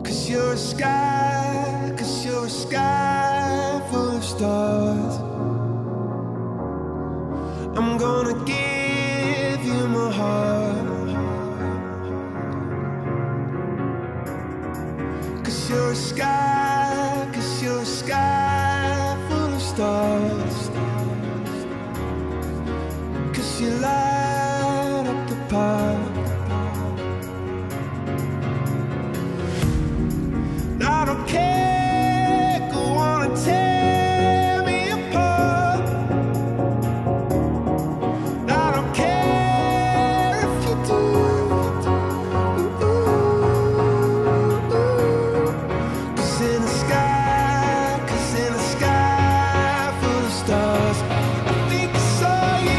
'Cause you're a sky, 'cause you're a sky full of stars. I'm gonna give you my heart. 'Cause you're a sky, 'cause you're a sky full of stars. 'Cause you light up the park. I don't care, go on and tear me apart. I don't care if you do. 'Cause in the sky, 'cause in the sky full of stars, I think I saw you.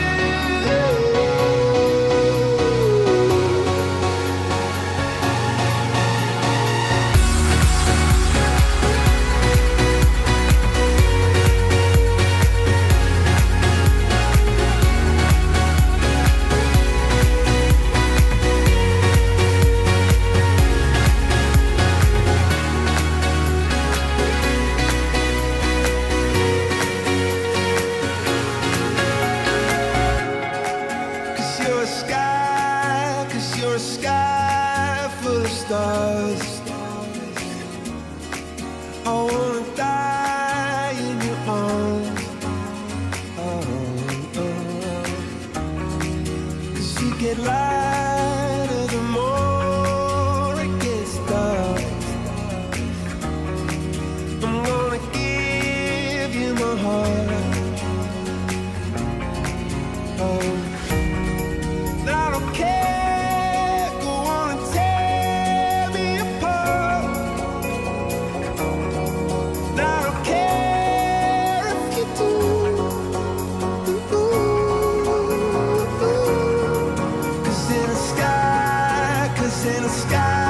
You're a sky full of stars. I wanna die in your arms. Oh, oh. 'Cause you get lighter the more it gets dark. I'm gonna give you my heart. Oh, I don't care. In the sky